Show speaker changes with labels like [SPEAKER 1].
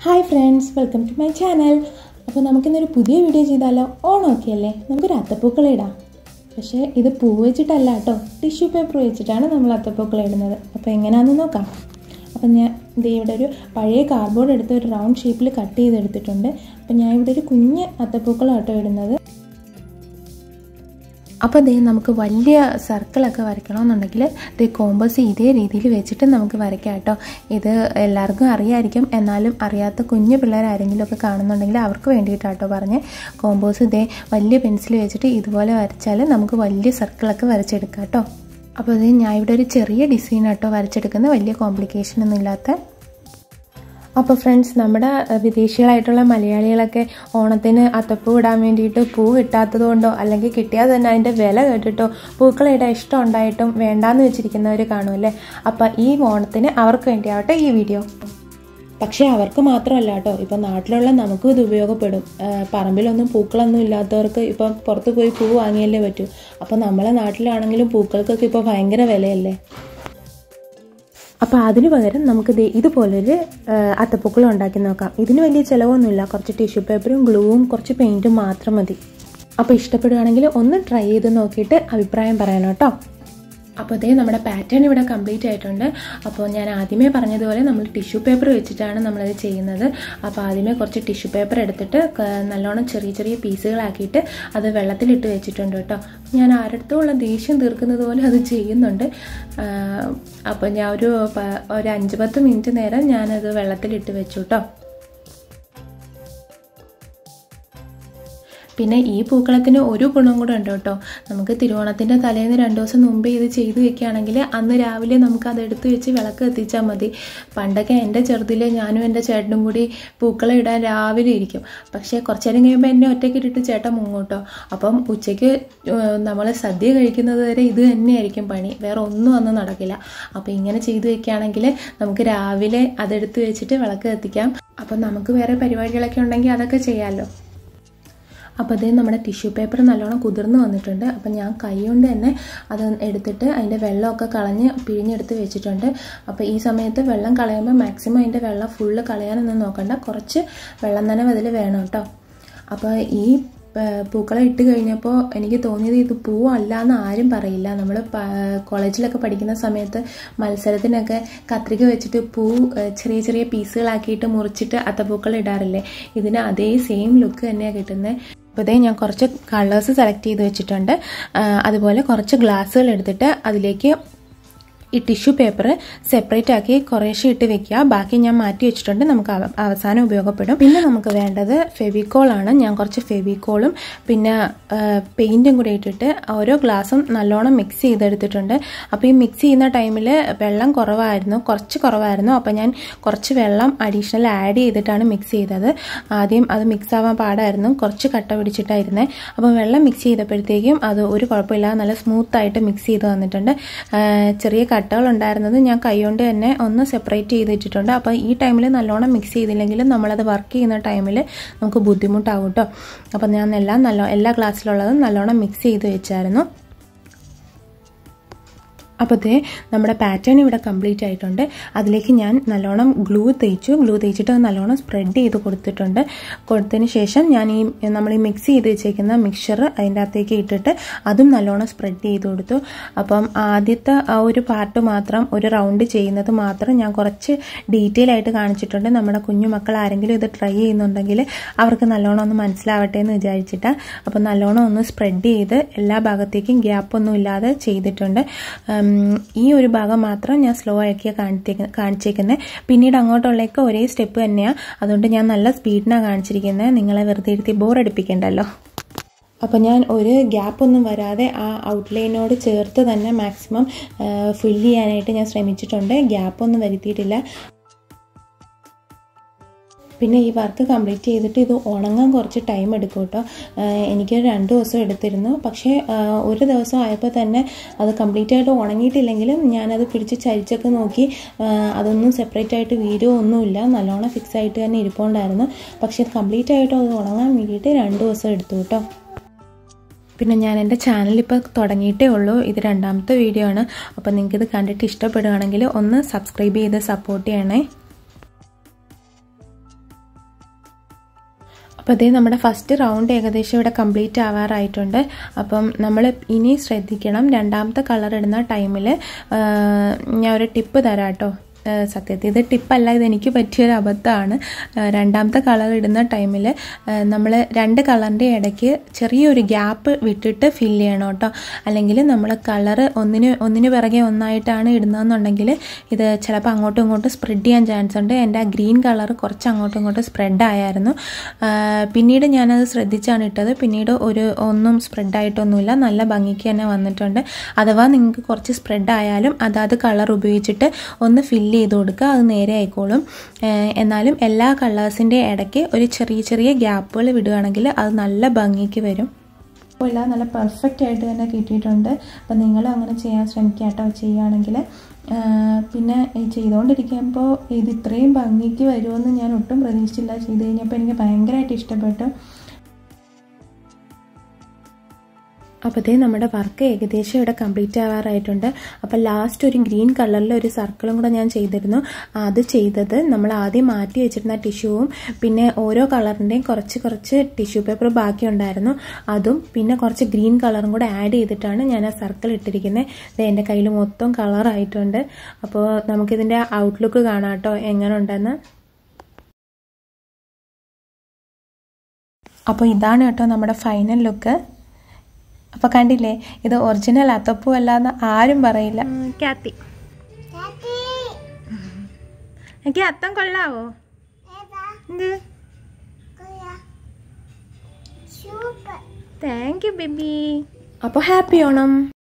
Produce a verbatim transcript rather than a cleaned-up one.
[SPEAKER 1] Hi friends, welcome to my channel. അപ്പോൾ നമുക്ക് ഇന്നൊരു പുതിയ വീഡിയോ ചെയ്താലോ? ഓണമൊക്കെ അല്ലേ, നമുക്കൊരു അത്തപ്പൂക്കളം ഇടാം. പക്ഷേ ഇത് പൂ വെച്ചിട്ടല്ല കേട്ടോ, ടിഷ്യൂ പേപ്പർ വെച്ചിട്ടാണ് നമ്മൾ അത്തപ്പൂക്കളം ഇടുന്നത്. അപ്പോൾ എങ്ങനെയാണെന്ന് നോക്കാം. അപ്പം ഞാൻ ദേ ഇവിടെ ഒരു പഴയ കാർഡ്ബോർഡ് എടുത്ത് ഒരു റൗണ്ട് ഷേപ്പിൽ കട്ട് ചെയ്തെടുത്തിട്ടുണ്ട്. അപ്പം ഞാൻ ഇവിടെ ഒരു കുഞ്ഞ് അത്തപ്പൂക്കളം ആട്ടോ ഇടുന്നത്. അപ്പോൾ ദേ നമുക്ക് വലിയ സർക്കിളൊക്കെ വരയ്ക്കണമെന്നുണ്ടെങ്കിൽ ദേ കോമ്പസ് ഇതേ രീതിയിൽ വെച്ചിട്ട് നമുക്ക് വരയ്ക്കാം കേട്ടോ. ഇത് എല്ലാവർക്കും അറിയാമായിരിക്കും, എന്നാലും അറിയാത്ത കുഞ്ഞു പിള്ളേർ ആരെങ്കിലുമൊക്കെ കാണുന്നുണ്ടെങ്കിൽ അവർക്ക് വേണ്ടിയിട്ടാട്ടോ പറഞ്ഞ്. കോമ്പസ് ഇതേ വലിയ പെൻസിൽ വെച്ചിട്ട് ഇതുപോലെ വരച്ചാൽ നമുക്ക് വലിയ സർക്കിളൊക്കെ വരച്ചെടുക്കാം കേട്ടോ. അപ്പോൾ ഇത് ഞാൻ ഇവിടെ ഒരു ചെറിയ ഡിസൈൻ ആട്ടോ വരച്ചെടുക്കുന്നത്, വലിയ കോംപ്ലിക്കേഷനൊന്നും ഇല്ലാത്ത. അപ്പോൾ ഫ്രണ്ട്സ്, നമ്മുടെ വിദേശികളായിട്ടുള്ള മലയാളികളൊക്കെ ഓണത്തിന് അത്തപ്പൂ ഇടാൻ വേണ്ടിയിട്ട് പൂ കിട്ടാത്തത് കൊണ്ടോ അല്ലെങ്കിൽ കിട്ടിയാൽ തന്നെ അതിൻ്റെ വില കേട്ടിട്ടോ പൂക്കളം ഇടാൻ ഇഷ്ടം ഉണ്ടായിട്ടും വേണ്ടാന്ന് വെച്ചിരിക്കുന്നവർ കാണുമല്ലേ. അപ്പോൾ ഈ ഓണത്തിന് അവർക്ക് വേണ്ടിയാവട്ടെ ഈ വീഡിയോ. പക്ഷേ അവർക്ക് മാത്രമല്ല കേട്ടോ, ഇപ്പം നാട്ടിലുള്ള നമുക്കും ഇത് ഉപയോഗപ്പെടും. പറമ്പിലൊന്നും പൂക്കളൊന്നും ഇല്ലാത്തവർക്ക് ഇപ്പം പുറത്ത് പോയി പൂ വാങ്ങിയല്ലേ പറ്റൂ. അപ്പോൾ നമ്മളെ നാട്ടിലാണെങ്കിലും പൂക്കൾക്കൊക്കെ ഇപ്പോൾ ഭയങ്കര വിലയല്ലേ. അപ്പോൾ അതിന് പകരം നമുക്ക് ഇതുപോലൊരു അത്തപ്പൂക്കളം ഉണ്ടാക്കി നോക്കാം. ഇതിന് വലിയ ചിലവൊന്നുമില്ല, കുറച്ച് ടിഷ്യൂ പേപ്പറും ഗ്ലൂവും കുറച്ച് പെയിൻറ്റും മാത്രം മതി. അപ്പോൾ ഇഷ്ടപ്പെടുകയാണെങ്കിൽ ഒന്ന് ട്രൈ ചെയ്ത് നോക്കിയിട്ട് അഭിപ്രായം പറയണം കേട്ടോ. അപ്പോൾ അതേ നമ്മുടെ പാറ്റേൺ ഇവിടെ കംപ്ലീറ്റ് ആയിട്ടുണ്ട്. അപ്പോൾ ഞാൻ ആദ്യമേ പറഞ്ഞതുപോലെ നമ്മൾ ടിഷ്യൂ പേപ്പർ വെച്ചിട്ടാണ് നമ്മളത് ചെയ്യുന്നത്. അപ്പോൾ ആദ്യമേ കുറച്ച് ടിഷ്യൂ പേപ്പർ എടുത്തിട്ട് നല്ലോണം ചെറിയ ചെറിയ പീസുകളാക്കിയിട്ട് അത് വെള്ളത്തിലിട്ട് വെച്ചിട്ടുണ്ട് കേട്ടോ. ഞാൻ ആരടുത്തുമുള്ള ദേഷ്യം തീർക്കുന്നത് പോലെ അത് ചെയ്യുന്നുണ്ട്. അപ്പോൾ ഞാൻ ഒരു ഒരു അഞ്ച് പത്ത് മിനിറ്റ് നേരം ഞാനത് വെള്ളത്തിലിട്ട് വെച്ചു കേട്ടോ. പിന്നെ ഈ പൂക്കളത്തിന് ഒരു ഗുണം കൂടെ ഉണ്ട് കേട്ടോ. നമുക്ക് തിരുവോണത്തിൻ്റെ തലേന്ന് രണ്ട് ദിവസം മുമ്പേ ഇത് ചെയ്ത് വെക്കുകയാണെങ്കിൽ അന്ന് രാവിലെ നമുക്ക് അതെടുത്ത് വെച്ച് വിളക്ക് എത്തിച്ചാൽ മതി. പണ്ടൊക്കെ എൻ്റെ ചെറുതിൽ ഞാനും എൻ്റെ ചേട്ടനും കൂടി പൂക്കളം ഇടാൻ രാവിലെ ഇരിക്കും. പക്ഷേ കുറച്ച് നേരം കഴിയുമ്പോൾ എന്നെ ഒറ്റയ്ക്ക് ഇട്ടിട്ട് ചേട്ടൻ മുങ്ങും കേട്ടോ. അപ്പം ഉച്ചയ്ക്ക് നമ്മൾ സദ്യ കഴിക്കുന്നത് വരെ ഇത് തന്നെയായിരിക്കും പണി, വേറെ ഒന്നും അന്ന് നടക്കില്ല. അപ്പോൾ ഇങ്ങനെ ചെയ്ത് വെക്കുകയാണെങ്കിൽ നമുക്ക് രാവിലെ അതെടുത്ത് വെച്ചിട്ട് വിളക്ക് എത്തിക്കാം. അപ്പം നമുക്ക് വേറെ പരിപാടികളൊക്കെ ഉണ്ടെങ്കിൽ അതൊക്കെ ചെയ്യാമല്ലോ. അപ്പോൾ അതേ നമ്മുടെ ടിഷ്യൂ പേപ്പർ നല്ലോണം കുതിർന്ന് വന്നിട്ടുണ്ട്. അപ്പം ഞാൻ കൈ കൊണ്ട് തന്നെ അത് എടുത്തിട്ട് അതിൻ്റെ വെള്ളമൊക്കെ കളഞ്ഞ് പിഴിഞ്ഞെടുത്ത് വെച്ചിട്ടുണ്ട്. അപ്പോൾ ഈ സമയത്ത് വെള്ളം കളയുമ്പോൾ മാക്സിമം അതിൻ്റെ വെള്ളം ഫുള്ള് കളയാനൊന്നും നോക്കണ്ട, കുറച്ച് വെള്ളം നനവ് അതിൽ വേണം കേട്ടോ. അപ്പോൾ ഈ പൂക്കളം ഇട്ട് കഴിഞ്ഞപ്പോൾ എനിക്ക് തോന്നിയത് ഇത് പൂവല്ല എന്ന് ആരും പറയില്ല. നമ്മൾ കോളേജിലൊക്കെ പഠിക്കുന്ന സമയത്ത് മത്സരത്തിനൊക്കെ കത്രിക വെച്ചിട്ട് പൂ ചെറിയ ചെറിയ പീസുകളാക്കിയിട്ട് മുറിച്ചിട്ട് അത്തപ്പൂക്കളം ഇടാറില്ലേ, ഇതിന് അതേ സെയിം ലുക്ക് തന്നെയാണ് കിട്ടുന്നത്. അപ്പോൾ ഇതേ ഞാൻ കുറച്ച് കളേഴ്സ് സെലക്ട് ചെയ്ത് വെച്ചിട്ടുണ്ട്. അതുപോലെ കുറച്ച് ഗ്ലാസ്സുകൾ എടുത്തിട്ട് അതിലേക്ക് ഈ ടിഷ്യൂ പേപ്പർ സെപ്പറേറ്റ് ആക്കി കുറേശ്ശെ ഇട്ട് വെക്കുക. ബാക്കി ഞാൻ മാറ്റി വെച്ചിട്ടുണ്ട്, നമുക്ക് അവസാനം ഉപയോഗപ്പെടും. പിന്നെ നമുക്ക് വേണ്ടത് ഫെവിക്കോളാണ്. ഞാൻ കുറച്ച് ഫെവിക്കോളും പിന്നെ പെയിൻറ്റും കൂടി ഇട്ടിട്ട് ഓരോ ഗ്ലാസും നല്ലോണം മിക്സ് ചെയ്തെടുത്തിട്ടുണ്ട്. അപ്പോൾ ഈ മിക്സ് ചെയ്യുന്ന ടൈമിൽ വെള്ളം കുറവായിരുന്നു, കുറച്ച് കുറവായിരുന്നു. അപ്പോൾ ഞാൻ കുറച്ച് വെള്ളം അഡീഷണൽ ആഡ് ചെയ്തിട്ടാണ് മിക്സ് ചെയ്തത്. ആദ്യം അത് മിക്സ് ആവാൻ പാടായിരുന്നു, കുറച്ച് കട്ട പിടിച്ചിട്ടായിരുന്നേ. അപ്പോൾ വെള്ളം മിക്സ് ചെയ്തപ്പോഴത്തേക്കും അത് ഒരു കുഴപ്പമില്ലാതെ നല്ല സ്മൂത്തായിട്ട് മിക്സ് ചെയ്ത് വന്നിട്ടുണ്ട്. ചെറിയ കട്ടകൾ ഉണ്ടായിരുന്നത് ഞാൻ കൈകൊണ്ട് തന്നെ ഒന്ന് സെപ്പറേറ്റ് ചെയ്തിട്ടുണ്ട്. അപ്പോൾ ഈ ടൈമിൽ നല്ലോണം മിക്സ് ചെയ്തില്ലെങ്കിലും നമ്മളത് വർക്ക് ചെയ്യുന്ന ടൈമിൽ നമുക്ക് ബുദ്ധിമുട്ടാകും കേട്ടോ. അപ്പോൾ ഞാൻ എല്ലാം നല്ല എല്ലാ ഗ്ലാസ്സിലുള്ളതും നല്ലോണം മിക്സ് ചെയ്ത് വെച്ചായിരുന്നു. അപ്പോൾ ഇതേ നമ്മുടെ പാറ്റേൺ ഇവിടെ കംപ്ലീറ്റ് ആയിട്ടുണ്ട്. അതിലേക്ക് ഞാൻ നല്ലോണം ഗ്ലൂ തേച്ചു. ഗ്ലൂ തേച്ചിട്ട് നല്ലോണം സ്പ്രെഡ് ചെയ്ത് കൊടുത്തിട്ടുണ്ട്. കൊടുത്തതിന് ശേഷം ഞാൻ ഈ നമ്മൾ ഈ മിക്സ് ചെയ്ത് വെച്ചേക്കുന്ന മിക്സ്ചർ അതിൻ്റെ അകത്തേക്ക് ഇട്ടിട്ട് അതും നല്ലോണം സ്പ്രെഡ് ചെയ്ത് കൊടുത്തു. അപ്പം ആദ്യത്തെ ആ ഒരു പാർട്ട് മാത്രം, ഒരു റൗണ്ട് ചെയ്യുന്നത് മാത്രം ഞാൻ കുറച്ച് ഡീറ്റെയിൽ ആയിട്ട് കാണിച്ചിട്ടുണ്ട്. നമ്മുടെ കുഞ്ഞു മക്കൾ ആരെങ്കിലും ഇത് ട്രൈ ചെയ്യുന്നുണ്ടെങ്കിൽ അവർക്ക് നല്ലോണം ഒന്ന് മനസ്സിലാവട്ടെ എന്ന് വിചാരിച്ചിട്ടാണ്. അപ്പം നല്ലോണം ഒന്ന് സ്പ്രെഡ് ചെയ്ത് എല്ലാ ഭാഗത്തേക്കും ഗ്യാപ്പൊന്നും ഇല്ലാതെ ചെയ്തിട്ടുണ്ട്. ഈ ഒരു ഭാഗം മാത്രം ഞാൻ സ്ലോ ആക്കിയാണ് കാണിച്ചേക്ക് കാണിച്ചേക്കുന്നത് പിന്നീട് അങ്ങോട്ടുള്ളതൊക്കെ ഒരേ സ്റ്റെപ്പ് തന്നെയാണ്. അതുകൊണ്ട് ഞാൻ നല്ല സ്പീഡിനാണ് കാണിച്ചിരിക്കുന്നത്, നിങ്ങളെ വെറുതെ ഇരുത്തി ബോർ അടിപ്പിക്കണ്ടല്ലോ. അപ്പോൾ ഞാൻ ഒരു ഗ്യാപ്പൊന്നും വരാതെ ആ ഔട്ട്ലൈനോട് ചേർത്ത് തന്നെ മാക്സിമം ഫില്ല് ചെയ്യാനായിട്ട് ഞാൻ ശ്രമിച്ചിട്ടുണ്ട്, ഗ്യാപ്പൊന്നും വരുത്തിയിട്ടില്ല. പിന്നെ ഈ വർക്ക് കംപ്ലീറ്റ് ചെയ്തിട്ട് ഇത് ഉണങ്ങാൻ കുറച്ച് ടൈം എടുക്കും കേട്ടോ. എനിക്ക് രണ്ട് ദിവസം എടുത്തിരുന്നു. പക്ഷേ ഒരു ദിവസം ആയപ്പോൾ തന്നെ അത് കംപ്ലീറ്റ് ആയിട്ട് ഉണങ്ങിയിട്ടില്ലെങ്കിലും ഞാനത് പിടിച്ച് ചരിച്ചൊക്കെ നോക്കി, അതൊന്നും സെപ്പറേറ്റ് ആയിട്ട് വീഡിയോ ഒന്നുമില്ല, നല്ലോണം ഫിക്സ് ആയിട്ട് തന്നെ ഇരിപ്പുണ്ടായിരുന്നു. പക്ഷേ അത് കംപ്ലീറ്റ് ആയിട്ട് അത് ഉണങ്ങാൻ വേണ്ടിയിട്ട് രണ്ട് ദിവസം എടുത്തു കേട്ടോ. പിന്നെ ഞാൻ എൻ്റെ ചാനൽ ഇപ്പോൾ തുടങ്ങിയിട്ടേ ഉള്ളൂ, ഇത് രണ്ടാമത്തെ വീഡിയോ ആണ്. അപ്പോൾ നിങ്ങൾക്കിത് കണ്ടിട്ട് ഇഷ്ടപ്പെടുകയാണെങ്കിൽ ഒന്ന് സബ്സ്ക്രൈബ് ചെയ്ത് സപ്പോർട്ട് ചെയ്യണേ. അപ്പോൾ അതേ നമ്മുടെ ഫസ്റ്റ് റൗണ്ട് ഏകദേശം ഇവിടെ കംപ്ലീറ്റ് ആവാറായിട്ടുണ്ട്. അപ്പം നമ്മൾ ഇനി ശ്രദ്ധിക്കണം, രണ്ടാമത്തെ കളർ ഇടുന്ന ടൈമിൽ ഞാൻ ഒരു ടിപ്പ് തരാം കേട്ടോ. സത്യത്തിൽ ഇത് ടിപ്പല്ല, ഇതെനിക്ക് പറ്റിയൊരു അബദ്ധമാണ്. രണ്ടാമത്തെ കളർ ഇടുന്ന ടൈമിൽ നമ്മൾ രണ്ട് കളറിൻ്റെ ഇടയ്ക്ക് ചെറിയൊരു ഗ്യാപ്പ് വിട്ടിട്ട് ഫില്ല് ചെയ്യണം കേട്ടോ. അല്ലെങ്കിൽ നമ്മൾ കളറ് ഒന്നിന് ഒന്നിന് പിറകെ ഒന്നായിട്ടാണ് ഇടുന്നതെന്നുണ്ടെങ്കിൽ ഇത് ചിലപ്പോൾ അങ്ങോട്ടും ഇങ്ങോട്ടും സ്പ്രെഡ് ചെയ്യാൻ ചാൻസ് ഉണ്ട്. എൻ്റെ ആ ഗ്രീൻ കളർ കുറച്ച് അങ്ങോട്ടും ഇങ്ങോട്ടും സ്പ്രെഡ് ആയായിരുന്നു. പിന്നീട് ഞാനത് ശ്രദ്ധിച്ചാണ് ഇട്ടത്. പിന്നീട് ഒരു ഒന്നും സ്പ്രെഡായിട്ടൊന്നുമില്ല, നല്ല ഭംഗിക്ക് തന്നെ വന്നിട്ടുണ്ട്. അഥവാ നിങ്ങൾക്ക് കുറച്ച് സ്പ്രെഡ് ആയാലും അതാത് കളർ ഉപയോഗിച്ചിട്ട് ഒന്ന് ഫില്ല് ചെയ്ത് കൊടുക്കുക, അത് നേരെ ആയിക്കോളും. എന്നാലും എല്ലാ കളേഴ്സിൻ്റെ ഇടയ്ക്ക് ഒരു ചെറിയ ചെറിയ ഗ്യാപ്പുകൾ വിടുകയാണെങ്കിൽ അത് നല്ല ഭംഗിക്ക് വരും. അപ്പോൾ എല്ലാം നല്ല പെർഫെക്റ്റ് ആയിട്ട് തന്നെ കിട്ടിയിട്ടുണ്ട്. അപ്പോൾ നിങ്ങൾ അങ്ങനെ ചെയ്യാൻ ശ്രമിക്കുക കേട്ടോ ചെയ്യുകയാണെങ്കിൽ. പിന്നെ ചെയ്തുകൊണ്ടിരിക്കുമ്പോൾ ഇത് ഇത്രയും ഭംഗിക്ക് വരുമെന്ന് ഞാൻ ഒട്ടും പ്രതീക്ഷിച്ചില്ല. ചെയ്ത് കഴിഞ്ഞപ്പോൾ എനിക്ക് ഭയങ്കരമായിട്ട് ഇഷ്ടപ്പെട്ടു. അപ്പോഴത്തേ നമ്മുടെ വർക്ക് ഏകദേശം ഇവിടെ കംപ്ലീറ്റ് ആവാറായിട്ടുണ്ട്. അപ്പോൾ ലാസ്റ്റ് ഒരു ഗ്രീൻ കളറിൽ ഒരു സർക്കിളും കൂടെ ഞാൻ ചെയ്തിരുന്നു. അത് ചെയ്തത് നമ്മൾ ആദ്യം മാറ്റി വെച്ചിരുന്ന ടിഷ്യൂവും പിന്നെ ഓരോ കളറിൻ്റെയും കുറച്ച് കുറച്ച് ടിഷ്യൂ പേപ്പർ ബാക്കി ഉണ്ടായിരുന്നു, അതും പിന്നെ കുറച്ച് ഗ്രീൻ കളറും കൂടെ ആഡ് ചെയ്തിട്ടാണ് ഞാൻ ആ സർക്കിൾ ഇട്ടിരിക്കുന്നത്. ഇത് എൻ്റെ കയ്യിൽ മൊത്തം കളറായിട്ടുണ്ട്. അപ്പോൾ നമുക്കിതിൻ്റെ ഔട്ട്ലുക്ക് കാണാം കേട്ടോ എങ്ങനെ ഉണ്ടെന്ന്. അപ്പോൾ ഇതാണ് കേട്ടോ നമ്മുടെ ഫൈനൽ ലുക്ക്. അപ്പോൾ കണ്ടില്ലേ, ഇത് ഒറിജിനൽ അത്തപ്പൂ അല്ലാന്ന് ആരും പറയില്ല. ക്യാത്തി എനിക്ക് അത്തം കൊള്ളാവോ? Thank you baby. അപ്പോൾ ഹാപ്പി ഓണം.